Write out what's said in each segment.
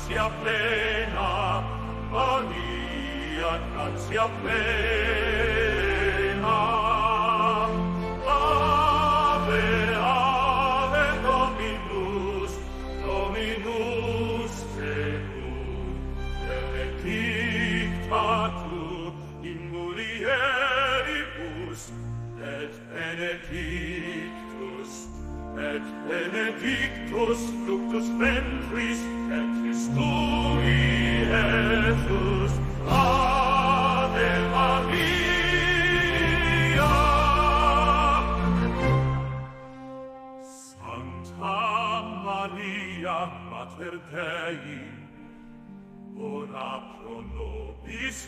grazia plena, Maria, grazia plena. Ave, ave, Dominus, Dominus tecum, benedicta tu in mulieribus, et benedictus fructus ventris, et Christui, Iesus. Ave Maria. Sancta Maria, Mater Dei, ora pro nobis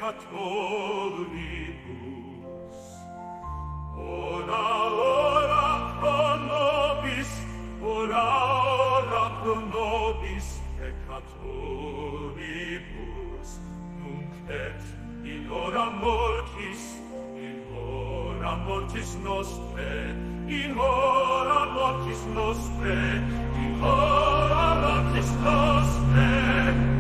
peccatoribus, ora pro nobis, ora pro nobis peccatoribus, nunc et in hora mortis nostre, in hora mortis nostre, in hora mortis nostre.